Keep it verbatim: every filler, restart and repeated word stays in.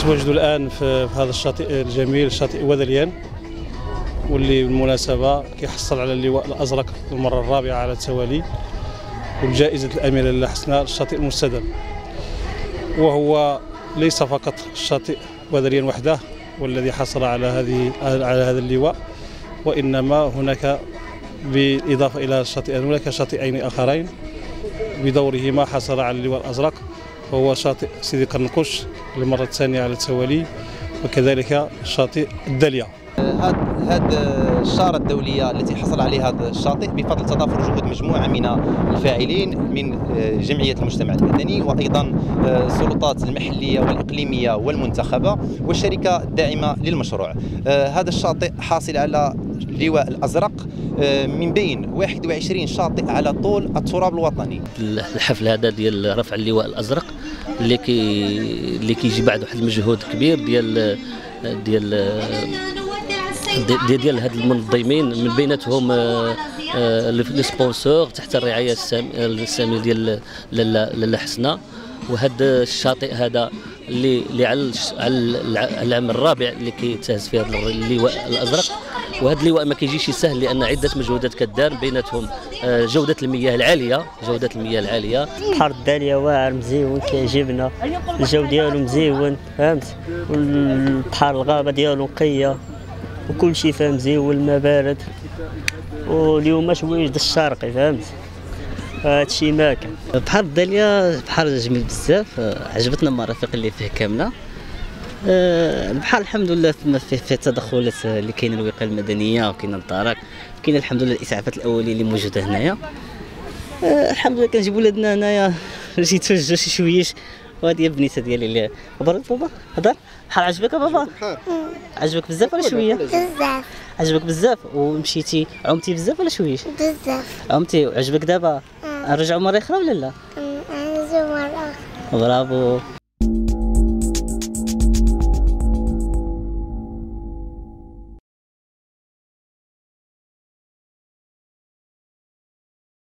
كنتواجد الان في هذا الشاطئ الجميل، شاطئ وذليان، واللي بالمناسبه كيحصل على اللواء الازرق للمره الرابعه على التوالي، والجائزه الاميره لاله حسناء الشاطئ المستدام. وهو ليس فقط الشاطئ وذليان وحده والذي حصل على هذه على هذا اللواء، وانما هناك بالاضافه الى الشاطئين هناك شاطئين اخرين بدورهما حصل على اللواء الازرق، وهو شاطئ سيدي قرنقش للمره الثانيه على التوالي، وكذلك شاطئ الداليه. هذه هذه الشارة الدولية التي حصل عليها هذا الشاطئ بفضل تضافر جهود مجموعة من الفاعلين من جمعية المجتمع المدني، وأيضا السلطات المحلية والإقليمية والمنتخبة والشركة الداعمة للمشروع. هذا الشاطئ حاصل على اللواء الأزرق من بين واحد وعشرين شاطئ على طول التراب الوطني. الحفل هذا ديال رفع اللواء الأزرق اللي كي اللي كيجي بعد واحد المجهود كبير ديال ديال ديال ديال هاد المنظمين، من بيناتهم لي سبونسور تحت الرعايه الساميه ديال لاله حسناء. وهذا الشاطئ هذا اللي اللي على العام الرابع اللي كيتهز فيه اللواء الازرق، وهذا اللواء ما كيجيش سهل لان عده مجهودات كدار، بيناتهم جوده المياه العاليه جوده المياه العاليه. بحر الداليه واعر مزيون كيعجبنا، الجو ديالو مزيون فهمت، والبحر الغابه ديالو نقيه وكل شيء فهم مزيون، الماء بارد، واليوم شويه الشرقي فهمت، هادشي ما كان. بحر الداليه بحر جميل بزاف، عجبتنا المرافق اللي فيه كامله. البحر الحمد لله فيه فيه التدخلات اللي كاينه، الوقايه المدنيه وكاينه الدرك، كاينه الحمد لله الاسعافات الاوليه اللي موجوده هنايا. الحمد لله كنجيب ولادنا هنايا باش يتوجهوا شي شويش. وهذه هي البنيته ديالي اللي بابا بابا هضر. البحر عجبك بابا؟ عجبك بزاف ولا شويه؟ بزاف. عجبك بزاف؟ ومشيتي عمتي بزاف ولا شويش؟ بزاف. عمتي وعجبك دابا؟ نرجعوا مره اخرى ولا لا؟ نرجعوا مره اخرى. برافو.